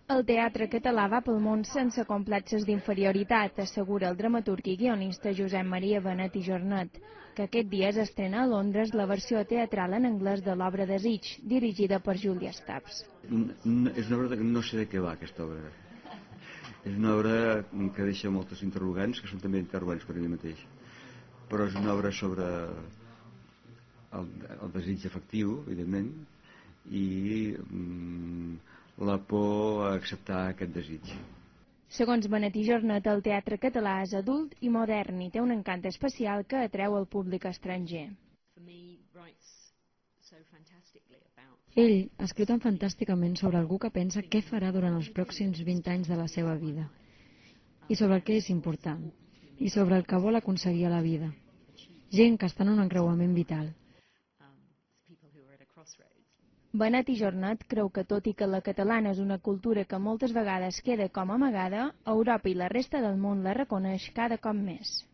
El teatre català va pel món sense complexes d'inferioritat, assegura el dramaturg i guionista Josep Maria Benet i Jornet, que aquest dia s'estrena a Londres la versió teatral en anglès de l'obra Desig, dirigida per Júlia Staps. És una obra que no sé de què va, aquesta obra. És una obra que deixa moltes interrogants, que són també interrogants per ella mateix. Però és una obra sobre el desig afectiu, evidentment, i la por a acceptar aquest desig. Segons Benet i Jornet, el teatre català és adult i modern i té un encant especial que atreu el públic estranger. Ell escriu tan fantàsticament sobre algú que pensa què farà durant els pròxims 20 anys de la seva vida, i sobre el que és important, i sobre el que vol aconseguir a la vida. Gent que està en un encreuament vital. Benet i Jornet creu que tot i que la catalana és una cultura que moltes vegades queda com amagada, Europa i la resta del món la reconeix cada cop més.